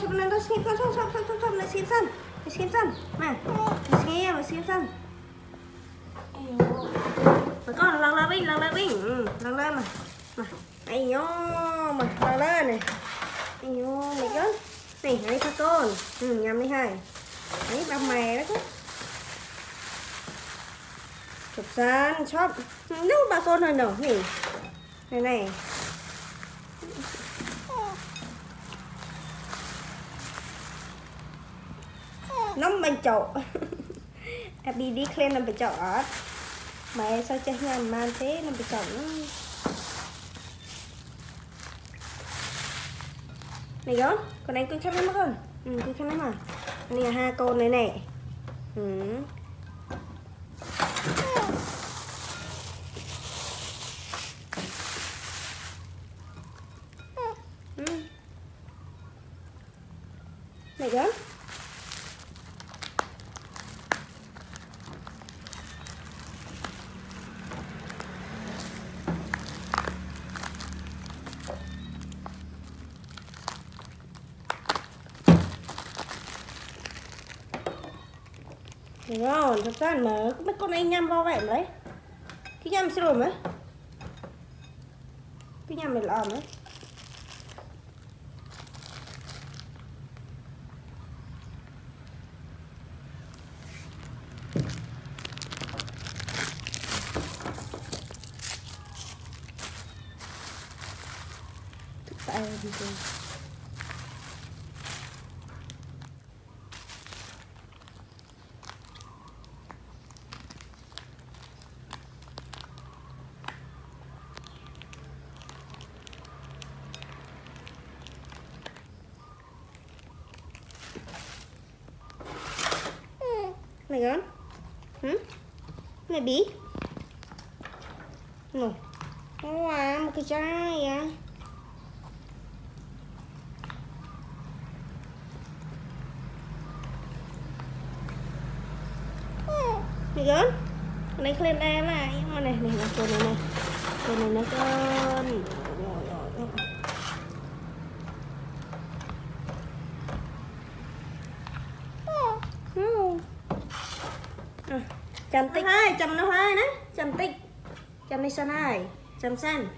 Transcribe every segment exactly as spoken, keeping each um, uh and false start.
chụp này nó xem con xong xong xong xong xong lại xem sân lại xem sân mà xem mà xem sân mà con lần lên đi lần lên đi ừ, lần lên mà mà ai nhô mà lần lên này ai nhô mày gớm này hãy cho con ừ, nhầm đi hai ấy ba mè đó chứ chụp sân chóp nếu ba con hơi nở nhỉ này này nó bên chậu bị đi khen làm bị chậu ở mẹ sao chơi nhầm mà thế làm bị chậu này đó con anh cứ khăn lắm con ừ, cứ khăn lắm mà này là hai con này nè ừ. Ừ. Này đó ngon, thật ra mà mấy con anh nhâm vào vậy đấy. Cái nhâm sẽ rồi mấy. Cái nhâm này làm đấy. Tại vì gì? Này con hử? Này bí ngồi wow một cái chai à này con con này lên đây lại này này này con này này con này nó con chăm tích hai chăm nó hai đấy chăm tích chăm đi sân hai chăm sân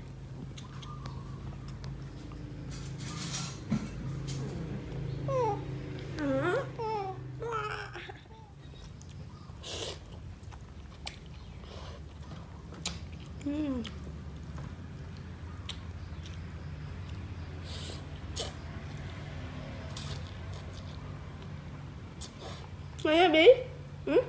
mày biết ừ?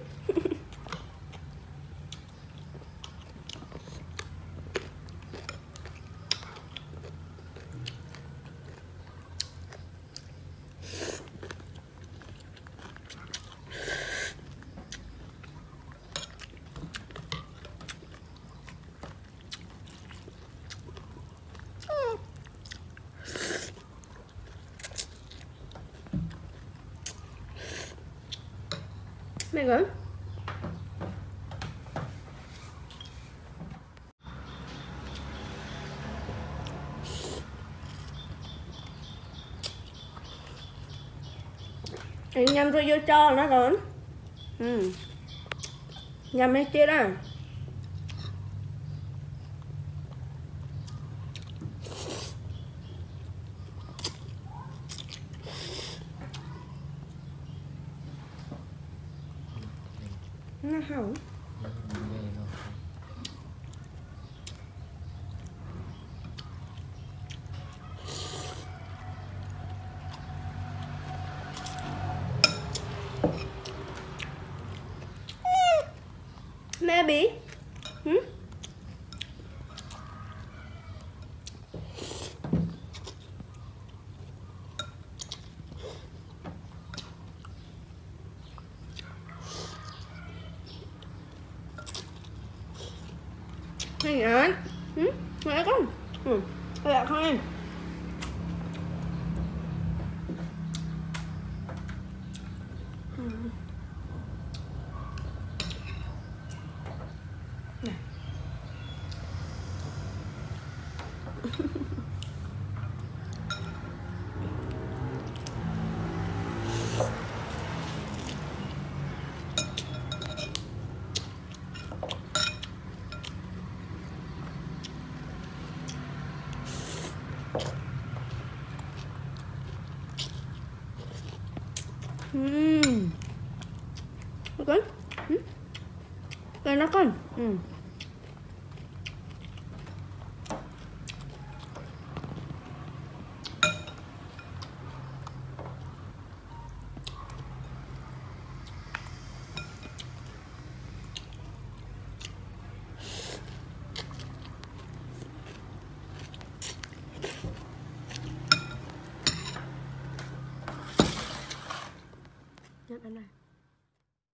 Này gửi anh nhâm rồi vô cho nó rồi ừ. Nhâm mấy kia đó nó hỏng mẹ bị hử? Này anh ừ? Mẹ con ừ. Mẹ không em ừ. Nè. con. Ừ. Rồi nó con. Ừ.